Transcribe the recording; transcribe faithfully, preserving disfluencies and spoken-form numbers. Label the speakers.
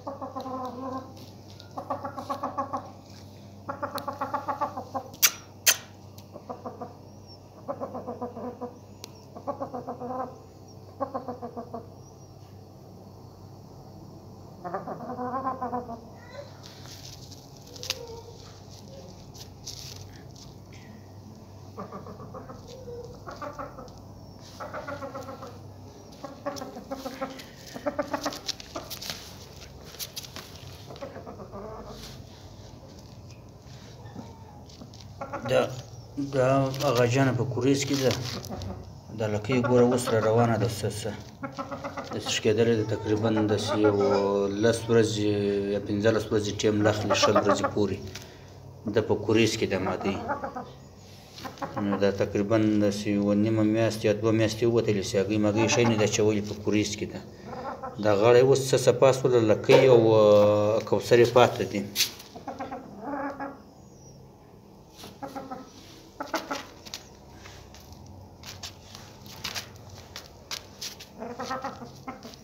Speaker 1: دا دا هغه جانه په کوریز کې ده دا لکۍ ګوره اوس را روانه ده څه څه داسې کېدلی ده تقریبا داسې یو لس ورځې یا پنځلس ورځې ټیم لا اخلي شل ورځې پورې ده په کوریز کې ده مادۍ نو دا تقریبا داسې یوه نیمه میاشت یا دوه میاشتې ووتلې چې هګۍ مګۍ شی نه ده اچولې په کوریز کې ده دا غاړه یې اوس څه صفا شوله لکۍ او کوثرې پاتې دي
Speaker 2: Ha ha ha ha ha.